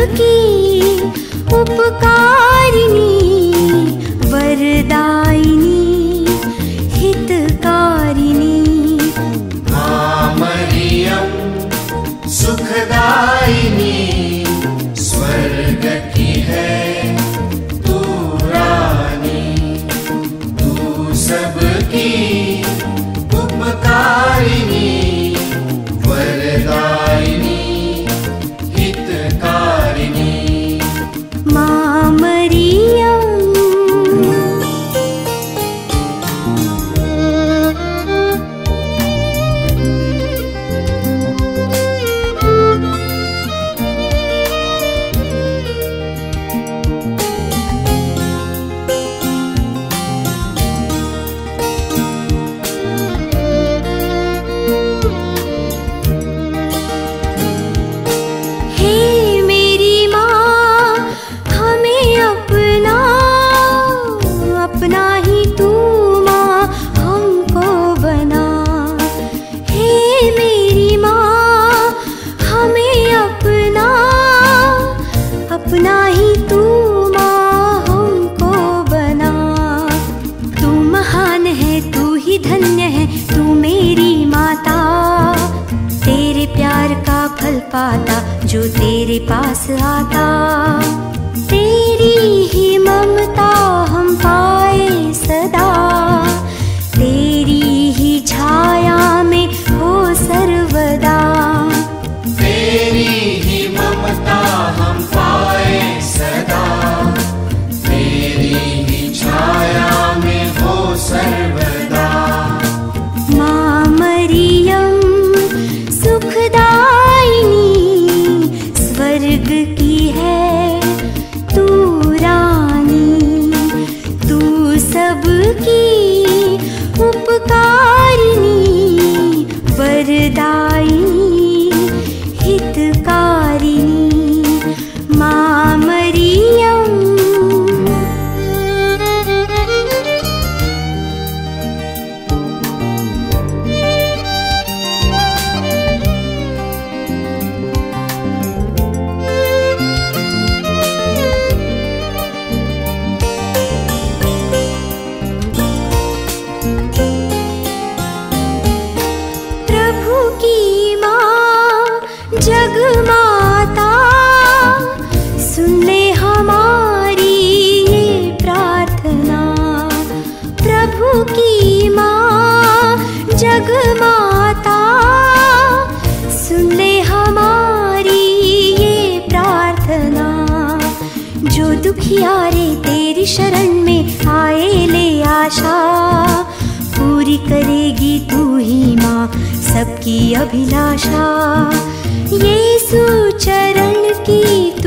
सबकी उपकारिणी, वरदायिनी, हितकारिणी। माँ मरियम सुखदायिनी, स्वर्ग की है तू रानी, तू सबकी उपकारिणी, वरदायिनी, हितकारिणी। माँ मरियम अपना ही तू माँ हमको बना। तू महान है, तू ही धन्य है, तू मेरी माता। तेरे प्यार का फल पाता जो तेरे पास आता। तेरी ही ममता हम पाए सदा, तेरी ही छाया में हो सर्वदा। तेरी ही ममता हम पाए सदा, तेरी ही छाया में हो सर्वदा। माँ मरियम सुखदायिनी, स्वर्ग की है तू रानी, तू सबकी उपकारिणी, वरदायिनी, हितकारिणी। माँ मरियम प्रभु की माँ जग माता, सुन ले हमारी ये प्रार्थना। प्रभु की माँ जग माता, सुन ले हमारी ये प्रार्थना। जो दुखियारे तेरी शरण में आए ले आशा, पूरी करेगी तू ही माँ सबकी अभिलाषा। यीशु चरण की